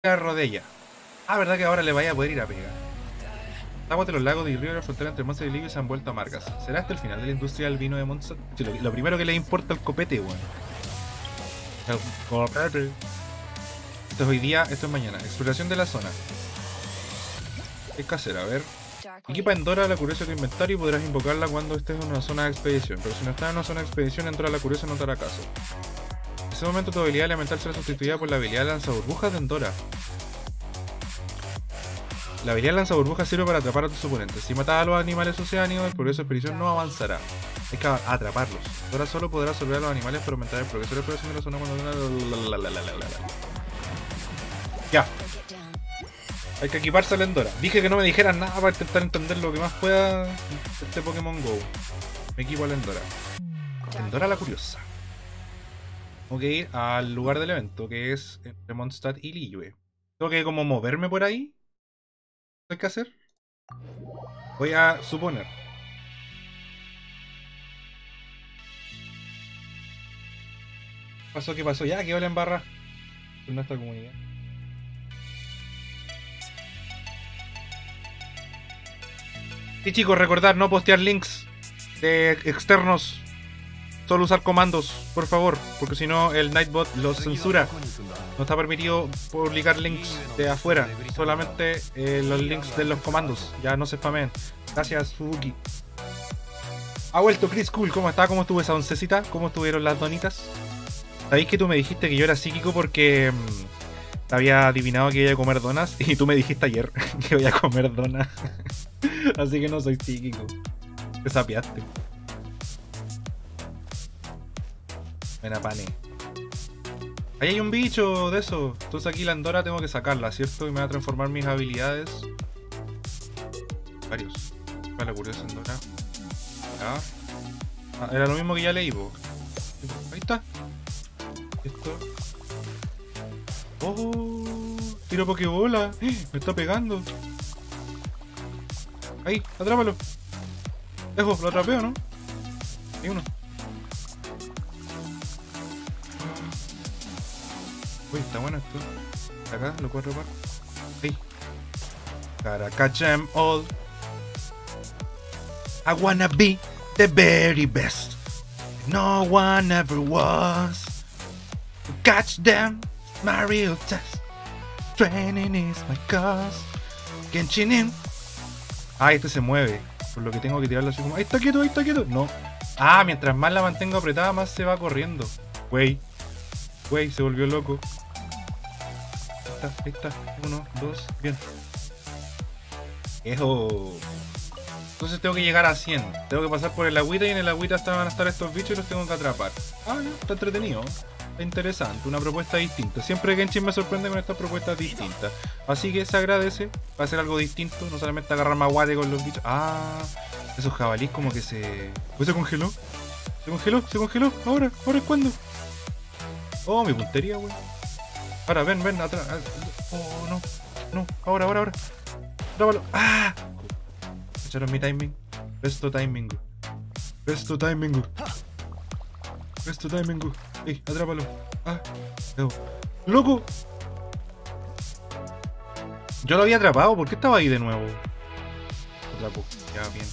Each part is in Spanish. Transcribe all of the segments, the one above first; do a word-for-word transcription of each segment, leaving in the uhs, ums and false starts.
Rodella. Ah, verdad que ahora le vaya a poder ir a pegar. Las aguas de los lagos de Río de la frontera entre Mondstadt y Livio se han vuelto amargas. ¿Será hasta el final de la industria del vino de Mondstadt? Sí, lo, lo primero que le importa el copete, weón. El copete. Esto es hoy día, esto es mañana. Exploración de la zona. ¿Qué hay que hacer? A ver. Equipa Endora la curiosa de tu inventario y podrás invocarla cuando estés en una zona de expedición. Pero si no estás en una zona de expedición, Endora la curiosa no te hará caso. En ese momento tu habilidad elemental será sustituida por la habilidad lanzaburbujas de Endora. La habilidad lanzaburbujas sirve para atrapar a tus oponentes. Si matas a los animales oceánicos, el progreso de expedición no avanzará. Hay que atraparlos. Endora solo podrá absorber a los animales para aumentar el progreso de expedición de la zona cuando... Ya. Hay que equiparse a la Endora. Dije que no me dijeran nada para intentar entender lo que más pueda de este Pokémon Go. Me equipo a la Endora. Endora la curiosa. Tengo que ir al lugar del evento, que es entre Mondstadt y Liyue. Tengo que como moverme por ahí. ¿Qué hay que hacer? Voy a suponer. ¿Qué pasó? ¿Qué pasó? Ya, quedó la embarra en nuestra comunidad. Sí, chicos, recordar no postear links de externos. Solo usar comandos, por favor, porque si no el Nightbot los censura. No está permitido publicar links de afuera, solamente eh, los links de los comandos. Ya no se spamen. Gracias, Suzuki. Ha vuelto Chris Cool, ¿cómo está? ¿Cómo estuvo esa oncecita? ¿Cómo estuvieron las donitas? ¿Sabéis que tú me dijiste que yo era psíquico porque mmm, había adivinado que iba a comer donas? Y tú me dijiste ayer que voy a comer donas. Así que no soy psíquico. Te sapiaste. Buena pane. Ahí hay un bicho de eso. Entonces aquí la Endora tengo que sacarla, ¿cierto? Y me va a transformar mis habilidades. Varios. Para la curiosa Endora. Ya. Ah, era lo mismo que ya leí, po. Ahí está. Esto. Oh, tiro Pokébola. Me está pegando. Ahí, atrápalo. Dejo, lo atrapeo, ¿no? Hay uno. Uy, está bueno esto. Acá, lo puedo atrapar. Ahí. Gotta catch them all. I wanna be the very best. No one ever was. To catch them, my real test. Training is my cause. Genshin in. Ah, este se mueve. Por lo que tengo que tirarlo así como. Ahí está quieto, ahí está quieto. No. Ah, mientras más la mantengo apretada, más se va corriendo. Wey. Wey, se volvió loco. Ahí está, ahí está. Uno, dos, bien. Eso. Entonces tengo que llegar a cien. Tengo que pasar por el agüita y en el agüita van a estar estos bichos y los tengo que atrapar. Ah, no, está entretenido. Está interesante, una propuesta distinta. Siempre Genshin me sorprende con estas propuestas distintas. Así que se agradece. Va a ser algo distinto. No solamente agarrar maguate con los bichos. Ah, esos jabalís como que se... ¿Pues se congeló? ¿Se congeló? ¿Se congeló? ¿Ahora? ¿Ahora es cuándo? Oh, mi puntería, wey. Ahora, ven, ven, atrás. Oh, no. No, ahora, ahora, ahora. Atrápalo. ¡Ah! ¿Echaron mi timing? Presto timing. Presto timing. Presto timing. ¡Ey, atrápalo! ¡Ah! No. ¡Loco! Yo lo había atrapado, ¿por qué estaba ahí de nuevo? Lo atrapo, ya bien.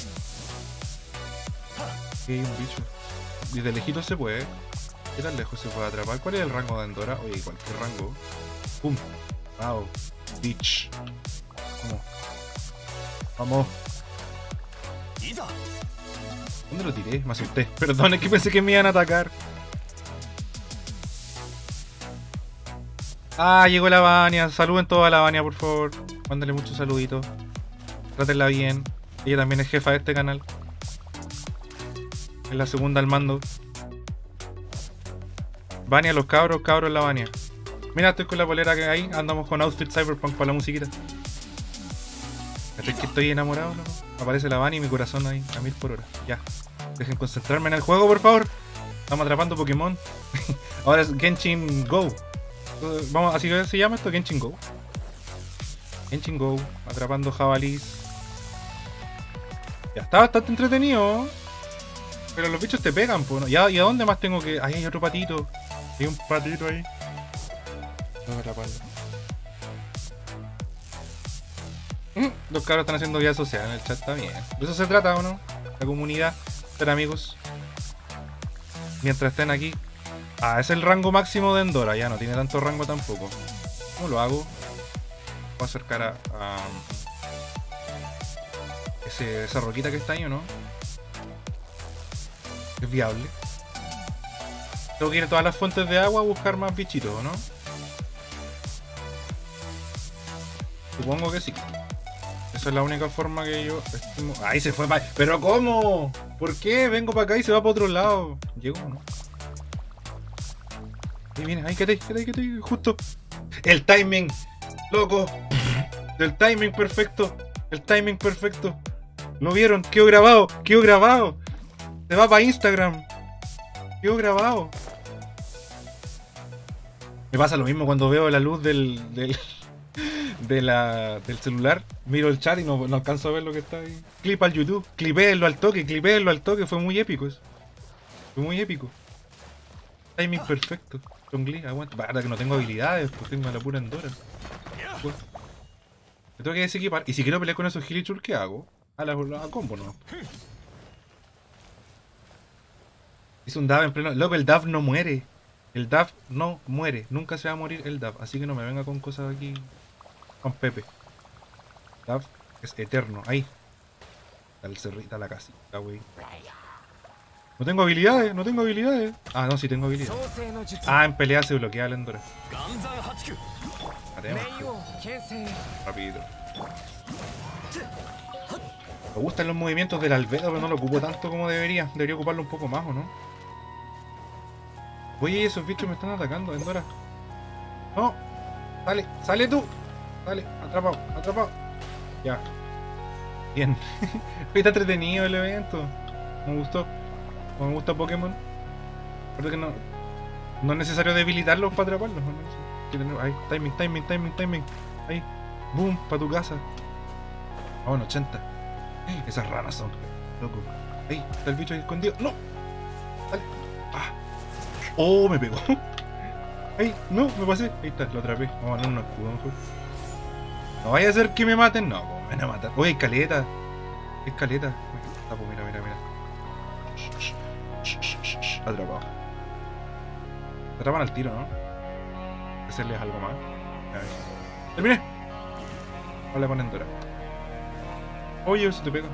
Aquí hay un bicho. Y de lejito se puede. ¿Qué tan lejos se puede atrapar? ¿Cuál es el rango de Endora? Oye, cualquier rango. ¡Pum! ¡Wow! Bitch. Vamos. Vamos. ¿Dónde lo tiré? Me asusté. Perdón, es que pensé que me iban a atacar. Ah, llegó la Vania. Saluden toda la Vania, por favor. Mándale muchos saluditos. Trátenla bien. Ella también es jefa de este canal. Es la segunda al mando. Vania, los cabros, cabros la Vania. Mira, estoy con la polera que hay. Andamos con outfit cyberpunk para la musiquita. ¿Cachai que estoy enamorado, no? Aparece la Vania y mi corazón ahí a mil por hora. Ya. Dejen concentrarme en el juego, por favor. Estamos atrapando Pokémon. Ahora es Genshin Go. Vamos, así que se llama esto, Genshin Go. Genshin Go. Atrapando jabalís. Ya está bastante entretenido. Pero los bichos te pegan, pues, ¿no? ¿Y a, ¿Y a dónde más tengo que...? Ahí hay otro patito. Hay un patito ahí. Tengo que atraparlo. Los cabros están haciendo vida social en el chat, está bien. De eso se trata, ¿o no? La comunidad, ser amigos. Mientras estén aquí. Ah, es el rango máximo de Endora, ya no tiene tanto rango tampoco. ¿Cómo lo hago? Voy a acercar a... a ese, esa roquita que está ahí, ¿o no? Es viable. Tengo que ir a todas las fuentes de agua a buscar más bichitos, ¿no? Supongo que sí. Esa es la única forma que yo estimo... ¡Ahí se fue! Pa... ¿Pero cómo? ¿Por qué? Vengo para acá y se va para otro lado. Llegó, ¿no? Ahí viene, ahí, quédate, quédate, quédate, justo. El timing, loco. El timing perfecto. El timing perfecto. ¿Lo vieron? Quedó grabado, quedó grabado. Se va para Instagram. Quedó grabado. Me pasa lo mismo cuando veo la luz del... del... De la, del celular, miro el chat y no, no alcanzo a ver lo que está ahí. Clip al YouTube, clipéenlo al toque, clipéenlo al toque, fue muy épico eso. Fue muy épico. Timing perfecto. Chongli, aguanta. Para que no tengo habilidades, pues tengo a la pura Endora. Pues, me tengo que desequipar. Y si quiero pelear con esos Gilichur, ¿qué hago? A la, a combo, ¿no? Hice un Dav en pleno. Loco, el Dav no muere. El Dav no muere. Nunca se va a morir el Dav. Así que no me venga con cosas aquí. Con Pepe. Dav es eterno. Ahí. Está el cerrito, la casita, wey. No tengo habilidades, no tengo habilidades. Ah, no, sí tengo habilidades. Ah, en pelea se bloquea la Endora. Rapidito. Me gustan los movimientos del Albedo, pero no lo ocupo tanto como debería. Debería ocuparlo un poco más, ¿o no? Oye, esos bichos me están atacando, Endora. No. Sale, sale tú. Dale, atrapado, atrapado. Ya. Bien. Está entretenido el evento. Me gustó. Como me gusta Pokémon. Creo que no. No es necesario debilitarlos para atraparlos. ¿No? Ahí, timing, timing, timing, timing. Ahí. Boom, para tu casa. Oh, en ochenta. Esas ranas son. Loco. Ahí, está el bicho ahí escondido. ¡No! Dale. Ah. Oh, me pegó. Ahí, no, me pasé. Ahí está, lo atrapé. Vamos a darle un escudo mejor. No vaya a ser que me maten, no, me van a matar. Oye, escaleta. Escaleta. Tapo, mira, mira, mira. Atrapado. Atrapan al tiro, ¿no? Hacerles algo más. ¡Terminé! Hola con Endora. Oye, eso te pega.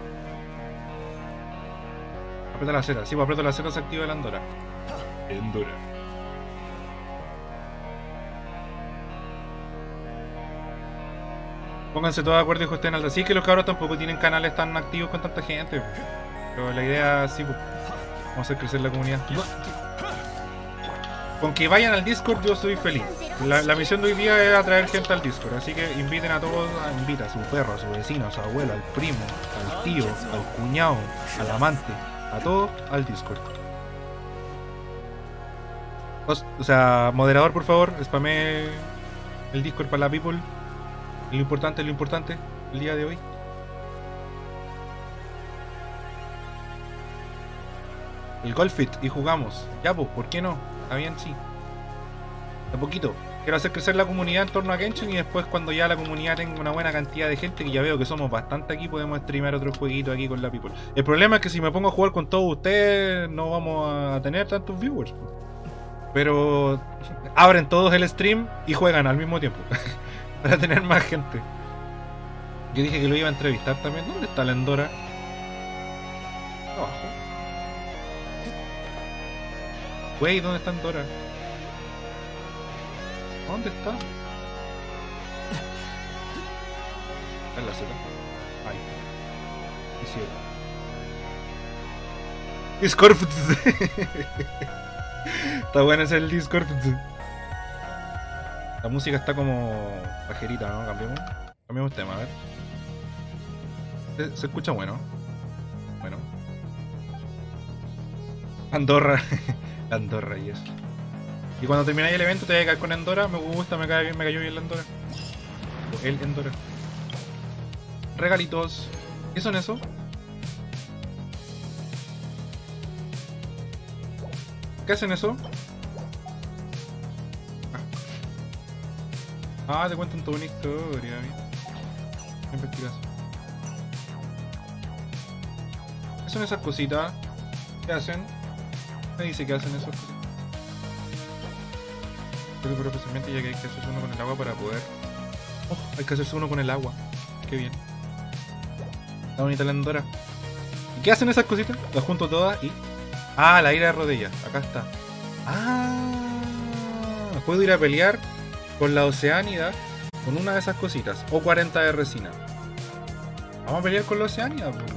Aprieta la cera. Sí, pues aprieto la cera, se activa el Endora. Endora. Pónganse todos de acuerdo y estén al... Así que los cabros tampoco tienen canales tan activos con tanta gente. Pero la idea sí, pues, vamos a hacer crecer la comunidad. Con que vayan al Discord yo soy feliz. La, la misión de hoy día es atraer gente al Discord. Así que inviten a todos, invita a su perro, a su vecino, a su abuelo, al primo, al tío, al cuñado, al amante, a todos al Discord. O, o sea, moderador, por favor, spamé el Discord para la people. Lo importante, lo importante, el día de hoy. El Golfit y jugamos. Ya pues, ¿por qué no? Está bien, sí. De poquito. Quiero hacer crecer la comunidad en torno a Genshin y después cuando ya la comunidad tenga una buena cantidad de gente, que ya veo que somos bastante aquí, podemos streamear otro jueguito aquí con la people. El problema es que si me pongo a jugar con todos ustedes no vamos a tener tantos viewers. Pero abren todos el stream y juegan al mismo tiempo. Para tener más gente. Yo dije que lo iba a entrevistar también. ¿Dónde está la Endora? Abajo. Wey, ¿dónde está Endora? ¿Dónde está? Está en la Z. Ahí. Discord. Está bueno ese el Discord. La música está como pajerita, ¿no? Cambiemos. Cambiemos tema, a ver. Se, se escucha bueno. Bueno. Andorra. Andorra y eso. Y cuando termináis el evento te voy a caer con Endora. Me gusta, me cae bien, me cayó bien la Endora. O el Endora. Regalitos. ¿Qué son eso? ¿Qué hacen eso? Ah, te cuentan toda una historia. Investigación. ¿Qué son esas cositas? ¿Qué hacen? Me dice que hacen esas cositas. Creo que profesionalmente ya que hay que hacerse uno con el agua para poder... Oh, hay que hacerse uno con el agua. Qué bien. Está bonita la Endora. ¿Y qué hacen esas cositas? Las junto todas y... Ah, la ira de rodillas. Acá está. Ah, puedo ir a pelear con la Oceánida con una de esas cositas. O cuarenta de resina. Vamos a pelear con la Oceánida, pues.